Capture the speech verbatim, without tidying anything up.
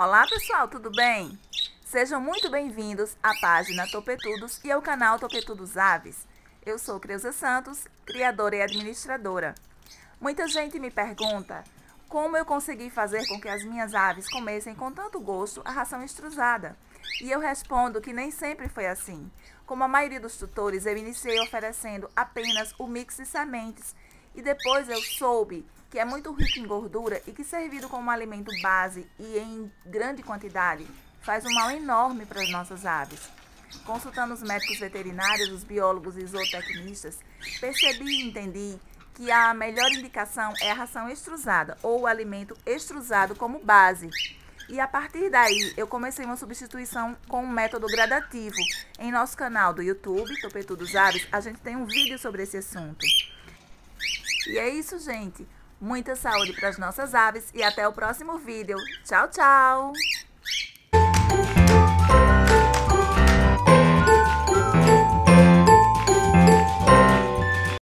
Olá pessoal, tudo bem? Sejam muito bem-vindos à página Topetudos e ao canal Topetudos Aves. Eu sou Creuza Santos, criadora e administradora. Muita gente me pergunta como eu consegui fazer com que as minhas aves comessem com tanto gosto a ração extrusada. E eu respondo que nem sempre foi assim. Como a maioria dos tutores, eu iniciei oferecendo apenas o mix de sementes e depois eu soube que é muito rico em gordura e que servido como alimento base e em grande quantidade faz um mal enorme para as nossas aves. Consultando os médicos veterinários, os biólogos e zootecnistas, percebi e entendi que a melhor indicação é a ração extrusada ou o alimento extrusado como base. E a partir daí eu comecei uma substituição com um método gradativo. Em nosso canal do YouTube, Topetudos Aves, a gente tem um vídeo sobre esse assunto. E é isso, gente. Muita saúde para as nossas aves e até o próximo vídeo. Tchau, tchau!